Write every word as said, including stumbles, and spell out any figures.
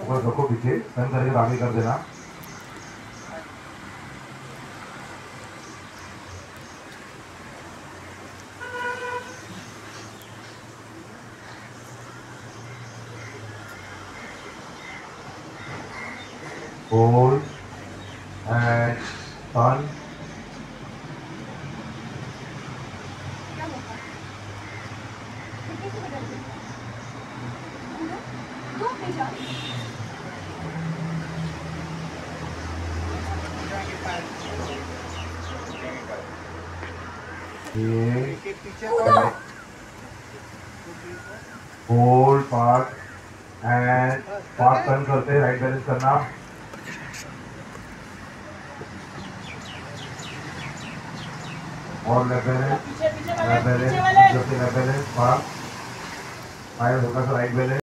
ऊपर रखो, पीछे टर्न करके आगे कर देना। Hold and turn. Hold part and part turn करते, राइट बैलेंस करना। और left balance, left balance, left balance, part, five होगा राइट बैलेंस।